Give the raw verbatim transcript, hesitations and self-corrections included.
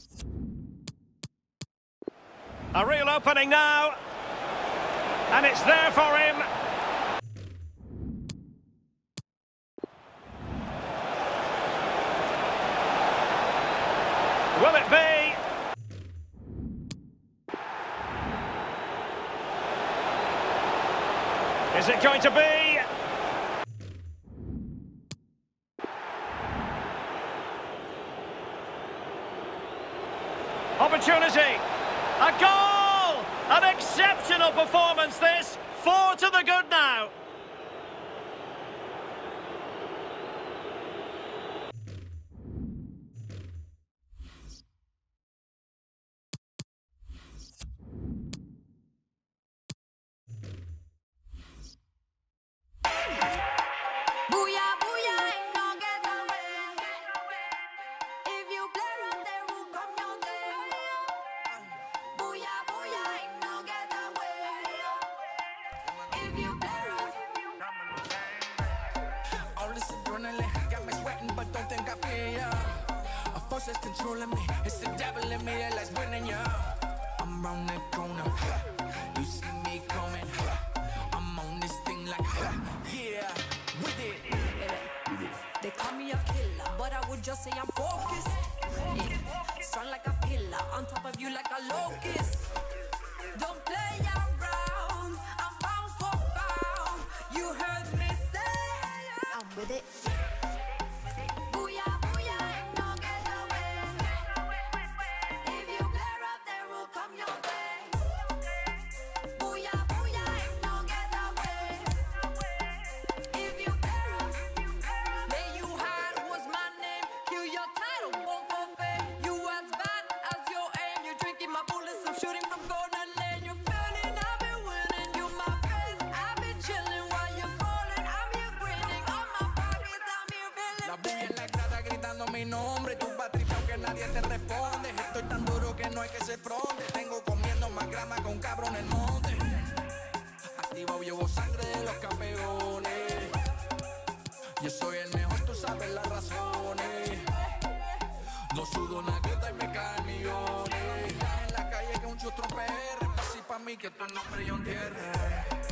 A real opening now. And it's there for him. Will it be? Is it going to be? Opportunity. A goal! An exceptional performance this. Four to the good now. Got me sweating, but don't think I feel ya. A force that's controlling me. It's the devil in me that likes winning ya. I'm round that corner. You see me coming. I'm on this thing like, yeah, with it. They call me a killer, but I would just say I'm focused. Yeah. Strong like a pillar, on top of you like a locust. Don't play around, I'm bound for pound. You heard me say, I'm with it. Booyah, booyah, ain't no get away. If you glare up, there will come your way. Booyah, booyah, ain't no get away. If you glare up, lay you hide was my name. Kill your title, won't forfeit. You as bad as your aim. You're drinking my bullets, I'm shooting from corner lane. You're feeling, I've been winning. You my face, I've been chilling while you're calling. I'm here grinning on my pockets, I'm here feeling. La bulla en la grada gritando mi nombre. Tú vas tripeado que nadie te responde. Estoy tan duro que no hay que ser fronte. Tengo comiendo más grama con un cabro en el monte. Activado llevo sangre de los campeones. Yo soy el mejor, tú sabes las razones. No sudo una gota y me caen millones. En la calle que un chustro P R. Así pa' mí que tu nombre yo entierre.